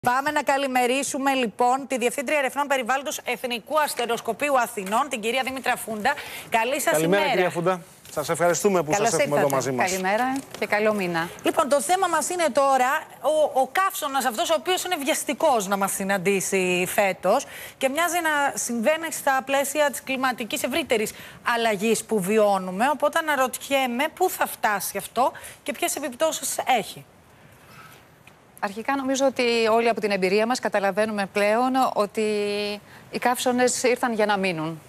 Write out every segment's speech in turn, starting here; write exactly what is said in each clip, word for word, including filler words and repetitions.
Πάμε να καλημερίσουμε λοιπόν τη Διευθύντρια Ερευνών Περιβάλλοντος Εθνικού Αστεροσκοπείου Αθηνών, την κυρία Δήμητρα Φούντα. Καλή σας Καλημέρα, ημέρα. κυρία Φούντα. Σας ευχαριστούμε που Καλώς σας έχουμε ήρθατε. εδώ μαζί μας. Καλημέρα και καλό μήνα. Λοιπόν, το θέμα μας είναι τώρα ο, ο καύσωνας αυτός, ο οποίος είναι βιαστικός να μας συναντήσει φέτος και μοιάζει να συμβαίνει στα πλαίσια της κλιματικής ευρύτερης αλλαγής που βιώνουμε. Οπότε αναρωτιέμαι πού θα φτάσει αυτό και ποιες επιπτώσεις έχει. Αρχικά νομίζω ότι όλοι από την εμπειρία μας καταλαβαίνουμε πλέον ότι οι καύσωνες ήρθαν για να μείνουν.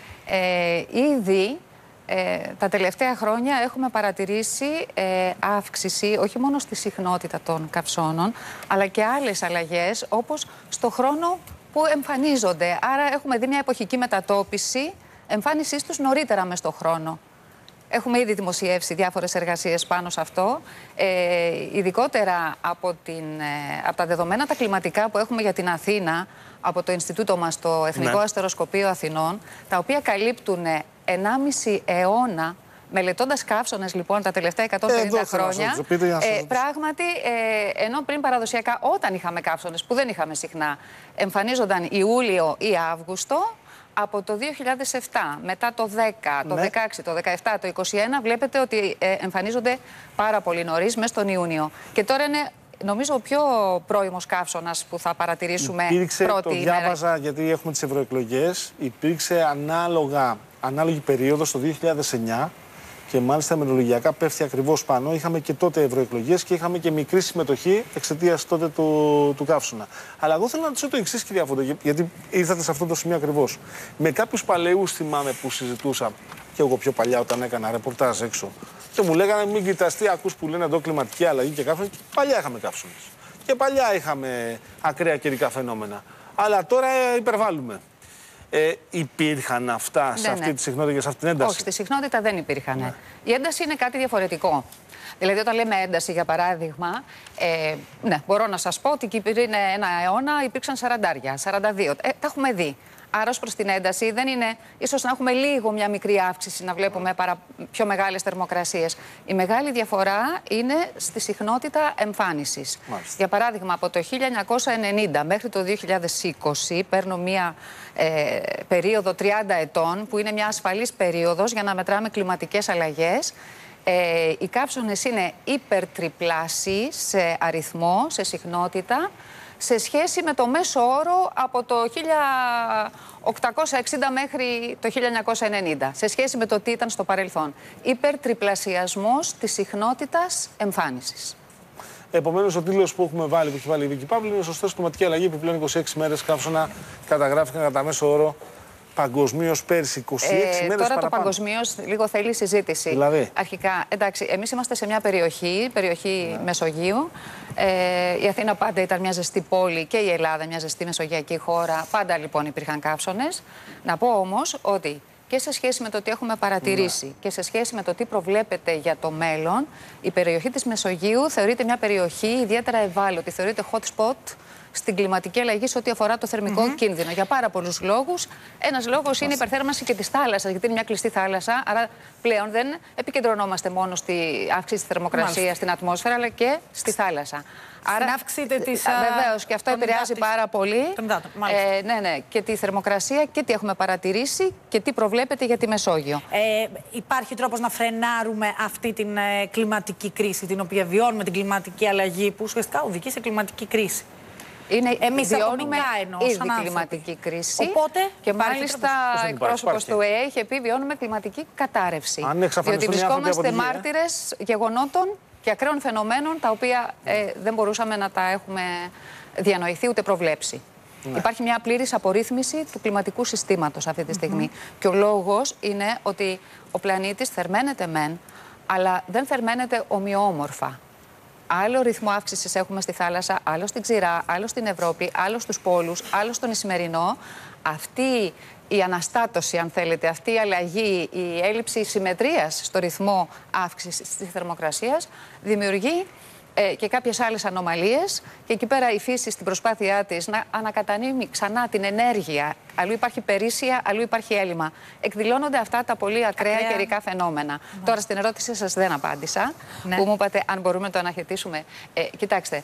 Ε, ήδη ε, τα τελευταία χρόνια έχουμε παρατηρήσει ε, αύξηση όχι μόνο στη συχνότητα των καυσώνων, αλλά και άλλες αλλαγές όπως στο χρόνο που εμφανίζονται. Άρα έχουμε δει μια εποχική μετατόπιση εμφάνισής τους νωρίτερα μες στο χρόνο. Έχουμε ήδη δημοσιεύσει διάφορες εργασίες πάνω σε αυτό, ε, ειδικότερα από, την, ε, από τα δεδομένα τα κλιματικά που έχουμε για την Αθήνα, από το Ινστιτούτο μας, το Εθνικό ναι. Αστεροσκοπείο Αθηνών, τα οποία καλύπτουν ενάμιση αιώνα, μελετώντας καύσωνες λοιπόν τα τελευταία εκατόν πενήντα ε, χρόνια, σας πείτε, ε, πράγματι, ε, ενώ πριν παραδοσιακά όταν είχαμε καύσωνες, που δεν είχαμε συχνά, εμφανίζονταν Ιούλιο ή Αύγουστο, από το δύο χιλιάδες επτά, μετά το δέκα, το ναι. δεκαέξι, το δεκαεπτά, το είκοσι ένα, βλέπετε ότι ε, εμφανίζονται πάρα πολύ νωρίς, μέσα στον Ιούνιο. Και τώρα είναι, νομίζω, ο πιο πρώιμος καύσωνας που θα παρατηρήσουμε υπήρξε, πρώτη το διάβαζα, ημέρα. γιατί έχουμε τις ευρωεκλογές, υπήρξε ανάλογα, ανάλογη περίοδος το δύο χιλιάδες εννιά και μάλιστα μερολογιακά πέφτει ακριβώς πάνω. Είχαμε και τότε ευρωεκλογές και είχαμε και μικρή συμμετοχή εξαιτίας τότε του, του καύσωνα. Αλλά εγώ θέλω να ρωτήσω το εξής, κυρία Φούντα, γιατί ήρθατε σε αυτό το σημείο ακριβώς. Με κάποιους παλαιούς θυμάμαι που συζητούσα, και εγώ πιο παλιά όταν έκανα ρεπορτάζ έξω, και μου λέγανε μην κοιταστεί, ακούς που λένε εδώ κλιματική αλλαγή και καύσωνα. Και παλιά είχαμε καύσωνες. Και παλιά είχαμε ακραία καιρικά φαινόμενα. Αλλά τώρα ε, υπερβάλλουμε. Ε, υπήρχαν αυτά σε ναι, αυτή ναι. τη συχνότητα και σε αυτή την ένταση? Όχι, στη συχνότητα δεν υπήρχαν. Ναι. Η ένταση είναι κάτι διαφορετικό. Δηλαδή, όταν λέμε ένταση, για παράδειγμα, ε, ναι, μπορώ να σας πω ότι πριν ένα αιώνα υπήρξαν σαραντάρια, σαράντα δύο. Ε, τα έχουμε δει. Άρα, ως προς την ένταση, δεν είναι ίσως να έχουμε λίγο μια μικρή αύξηση, να βλέπουμε παρα, πιο μεγάλες θερμοκρασίες. Η μεγάλη διαφορά είναι στη συχνότητα εμφάνισης. Μάλιστα. Για παράδειγμα, από το χίλια εννιακόσια ενενήντα μέχρι το δύο χιλιάδες είκοσι, παίρνω μια ε, περίοδο τριάντα ετών, που είναι μια ασφαλής περίοδος για να μετράμε κλιματικές αλλαγές. Ε, οι καύσωνες είναι υπερτριπλάσιοι σε αριθμό, σε συχνότητα, σε σχέση με το μέσο όρο από το χίλια οκτακόσια εξήντα μέχρι το χίλια εννιακόσια ενενήντα, σε σχέση με το τι ήταν στο παρελθόν. Υπερτριπλασιασμός της συχνότητας εμφάνισης. Επομένως, ο τίτλος που έχουμε βάλει, που έχει βάλει η Βίκη Παύλου, είναι σωστός. Κλιματική αλλαγή επιπλέον είκοσι έξι μέρες καύσωνα καταγράφηκαν κατά μέσο όρο παγκοσμίως πέρσι. είκοσι έξι ε, μέρες τώρα παραπάνω. το παγκοσμίως λίγο θέλει συζήτηση. Δηλαδή. Αρχικά, εντάξει, εμείς είμαστε σε μια περιοχή, περιοχή ναι. Μεσογείου. Ε, η Αθήνα πάντα ήταν μια ζεστή πόλη και η Ελλάδα μια ζεστή μεσογειακή χώρα. Πάντα λοιπόν υπήρχαν καύσωνες. Να πω όμως ότι και σε σχέση με το τι έχουμε παρατηρήσει ναι. και σε σχέση με το τι προβλέπεται για το μέλλον, η περιοχή της Μεσογείου θεωρείται μια περιοχή ιδιαίτερα ευάλωτη. Θεωρείται hot spot στην κλιματική αλλαγή σε ό,τι αφορά το θερμικό mm-hmm. κίνδυνο. Για πάρα πολλούς λόγους. Ένας λόγος είναι η υπερθέρμανση και της θάλασσας, γιατί είναι μια κλειστή θάλασσα. Άρα πλέον δεν επικεντρωνόμαστε μόνο στη αύξηση της θερμοκρασίας στην ατμόσφαιρα, αλλά και στη θάλασσα. Άρα, στην αύξηση της. Βεβαίως, και αυτό επηρεάζει της... πάρα πολύ. Ε, ναι, ναι, και τη θερμοκρασία και τι έχουμε παρατηρήσει και τι προβλέπεται για τη Μεσόγειο. Ε, υπάρχει τρόπος να φρενάρουμε αυτή την ε, κλιματική κρίση, την οποία βιώνουμε, την κλιματική αλλαγή, που ουσιαστικά οδηγεί σε κλιματική κρίση? Είναι, εμείς βιώνουμε εννοώ, ήδη κλιματική κρίση. Οπότε, και μάλιστα εκπρόσωπος του ΟΗΕ έχει πει βιώνουμε κλιματική κατάρρευση. Διότι βρισκόμαστε μάρτυρες γεγονότων και ακραίων φαινομένων τα οποία ε, δεν μπορούσαμε να τα έχουμε διανοηθεί ούτε προβλέψει. Ναι. Υπάρχει μια πλήρης απορρίθμιση του κλιματικού συστήματος αυτή τη στιγμή. Mm-hmm. Και ο λόγος είναι ότι ο πλανήτης θερμαίνεται μεν, αλλά δεν θερμαίνεται ομοιόμορφα. Άλλο ρυθμό αύξησης έχουμε στη θάλασσα, άλλο στην ξηρά, άλλο στην Ευρώπη, άλλο στους πόλους, άλλο στον Ισημερινό. Αυτή η αναστάτωση, αν θέλετε, αυτή η αλλαγή, η έλλειψη συμμετρίας στο ρυθμό αύξησης της θερμοκρασίας δημιουργεί ε, και κάποιες άλλες ανομαλίες. Και εκεί πέρα η φύση στην προσπάθειά της να ανακατανείμει ξανά την ενέργεια. Αλλού υπάρχει περίσσια, αλλού υπάρχει έλλειμμα. Εκδηλώνονται αυτά τα πολύ ακραία, ακραία. καιρικά φαινόμενα. Ναι. Τώρα στην ερώτησή σας δεν απάντησα. Ναι. Που μου είπατε αν μπορούμε να το αναχαιτήσουμε. Ε, κοιτάξτε.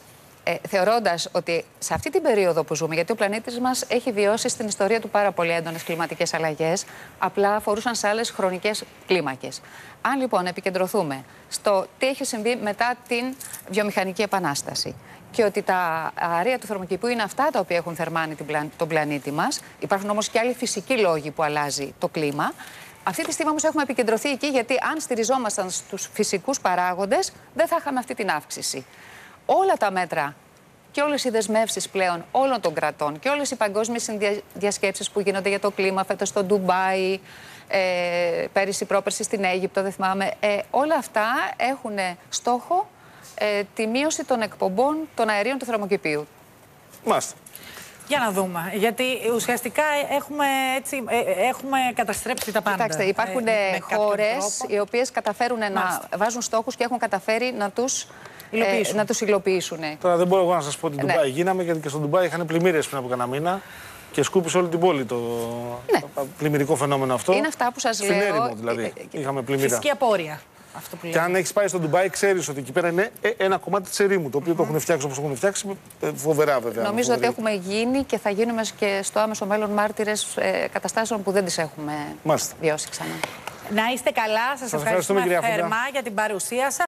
Ε, θεωρώντας ότι σε αυτή την περίοδο που ζούμε, γιατί ο πλανήτης μας έχει βιώσει στην ιστορία του πάρα πολύ έντονες κλιματικές αλλαγές, απλά αφορούσαν σε άλλες χρονικές κλίμακες. Αν λοιπόν επικεντρωθούμε στο τι έχει συμβεί μετά την βιομηχανική επανάσταση και ότι τα αέρια του θερμοκηπίου είναι αυτά τα οποία έχουν θερμάνει τον πλανήτη μας, υπάρχουν όμως και άλλοι φυσικοί λόγοι που αλλάζει το κλίμα. Αυτή τη στιγμή όμως έχουμε επικεντρωθεί εκεί, γιατί αν στηριζόμασταν στους φυσικούς παράγοντες, δεν θα είχαμε αυτή την αύξηση. Όλα τα μέτρα και όλες οι δεσμεύσεις πλέον όλων των κρατών και όλες οι παγκόσμιες διασκέψεις που γίνονται για το κλίμα, φέτος στο Ντουμπάι, ε, πέρυσι πρόπερσι στην Αίγυπτο, δεν θυμάμαι, ε, όλα αυτά έχουν στόχο ε, τη μείωση των εκπομπών των αερίων του θερμοκηπίου. Μάλιστα. Για να δούμε, γιατί ουσιαστικά έχουμε, έτσι, έχουμε καταστρέψει τα πάντα. Κοιτάξτε, υπάρχουν ε, χώρες οι οποίες καταφέρουν Μάλιστα. να βάζουν στόχους και έχουν καταφέρει να τους υλοποιήσουν. Ε, να τους υλοποιήσουν. Τώρα δεν μπορώ εγώ να σας πω ότι ναι. Ντουμπάι γίναμε, γιατί και στο Ντουμπάι είχαν πλημμύρες πριν από κανένα μήνα και σκούπισε όλη την πόλη το ναι. πλημμυρικό φαινόμενο αυτό. Είναι αυτά που σας Στην λέω. έρημο δηλαδή. Ε, είχαμε πλημμύρα. Φυσική απόρρεια. Αυτό που και αν έχεις πάει στο Ντουμπάι, ξέρεις ότι εκεί πέρα είναι ένα κομμάτι της ερήμου, το οποίο mm-hmm. το έχουν φτιάξει όπως το έχουν φτιάξει. Φοβερά βέβαια. Νομίζω φοβερή. ότι έχουμε γίνει και θα γίνουμε και στο άμεσο μέλλον μάρτυρες ε, καταστάσεων που δεν τις έχουμε Μάλιστα. βιώσει ξανά. Να είστε καλά, σας, σας ευχαριστούμε θερμά για την παρουσία σας.